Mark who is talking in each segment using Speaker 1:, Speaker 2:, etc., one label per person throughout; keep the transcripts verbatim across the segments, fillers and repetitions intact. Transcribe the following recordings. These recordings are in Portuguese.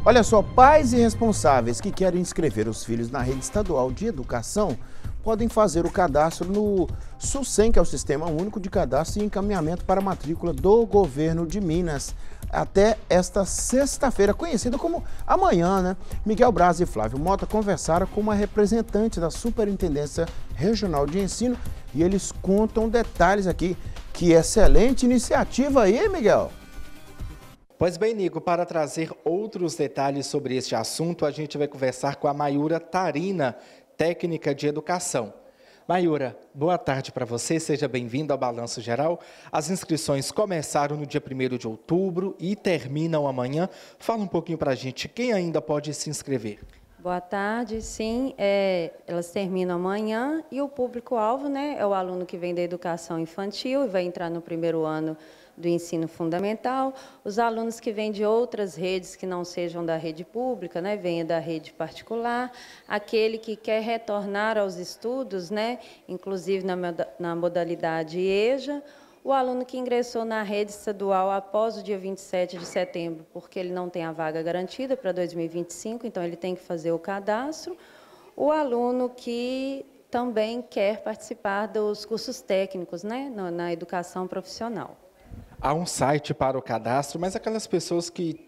Speaker 1: Olha só, pais e responsáveis que querem inscrever os filhos na rede estadual de educação podem fazer o cadastro no SUSEM, que é o Sistema Único de Cadastro e Encaminhamento para a Matrícula do Governo de Minas, até esta sexta-feira, conhecida como amanhã, né? Miguel Braz e Flávio Mota conversaram com uma representante da Superintendência Regional de Ensino e eles contam detalhes aqui. Que excelente iniciativa aí, Miguel!
Speaker 2: Pois bem, Nico, para trazer outros detalhes sobre este assunto, a gente vai conversar com a Mayura Tarina, técnica de educação. Mayura, boa tarde para você, seja bem-vinda ao Balanço Geral. As inscrições começaram no dia primeiro de outubro e terminam amanhã. Fala um pouquinho para a gente, quem ainda pode se inscrever?
Speaker 3: Boa tarde, sim, é, elas terminam amanhã e o público-alvo, né, é o aluno que vem da educação infantil e vai entrar no primeiro ano do ensino fundamental, os alunos que vêm de outras redes que não sejam da rede pública, né, venha da rede particular, aquele que quer retornar aos estudos, né, inclusive na, na modalidade EJA, o aluno que ingressou na rede estadual após o dia vinte e sete de setembro, porque ele não tem a vaga garantida para dois mil e vinte e cinco, então ele tem que fazer o cadastro, o aluno que também quer participar dos cursos técnicos, né, na educação profissional.
Speaker 2: Há um site para o cadastro, mas aquelas pessoas que,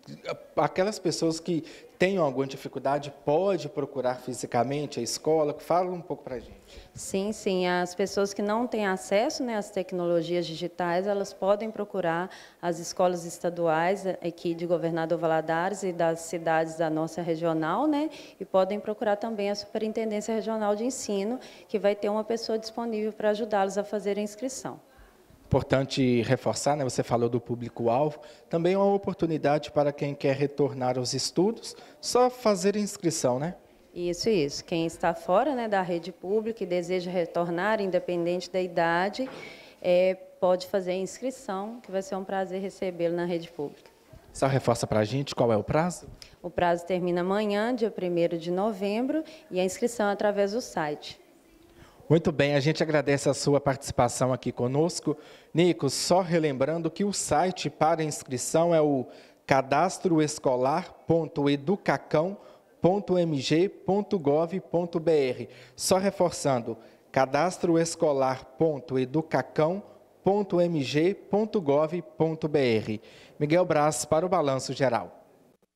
Speaker 2: aquelas pessoas que tenham alguma dificuldade, pode procurar fisicamente a escola? Fala um pouco para a gente.
Speaker 3: Sim, sim. As pessoas que não têm acesso, né, às tecnologias digitais, elas podem procurar as escolas estaduais aqui de Governador Valadares e das cidades da nossa regional, né, e podem procurar também a Superintendência Regional de Ensino, que vai ter uma pessoa disponível para ajudá-los a fazer a inscrição.
Speaker 2: Importante reforçar, né? Você falou do público-alvo, também é uma oportunidade para quem quer retornar aos estudos, só fazer a inscrição, né?
Speaker 3: Isso, isso. Quem está fora, né, da rede pública e deseja retornar, independente da idade, é, pode fazer a inscrição, que vai ser um prazer recebê-lo na rede pública.
Speaker 2: Só reforça para a gente qual é o prazo?
Speaker 3: O prazo termina amanhã, dia primeiro de novembro, e a inscrição é através do site.
Speaker 2: Muito bem, a gente agradece a sua participação aqui conosco. Nico, só relembrando que o site para inscrição é o cadastroescolar ponto educacão ponto m g ponto gov ponto b r. Só reforçando, cadastroescolar ponto educacão ponto m g ponto gov ponto b r. Miguel Braz para o Balanço Geral.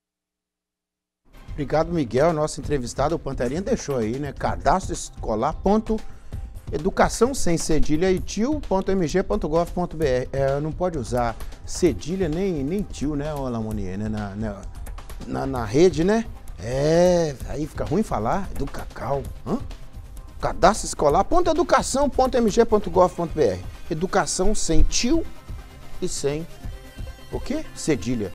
Speaker 1: Obrigado, Miguel. Nosso entrevistado, o Panterinha, deixou aí, né? cadastroescolar ponto educação sem cedilha e tio ponto m g ponto gov ponto b r. É, não pode usar cedilha nem, nem tio, né, Lamonier, né? Na, na, na, na rede, né? É, aí fica ruim falar. Educacau. Hã? Cadastro escolar ponto educação ponto m g ponto gov ponto b r. Educação sem tio e sem o quê? Cedilha.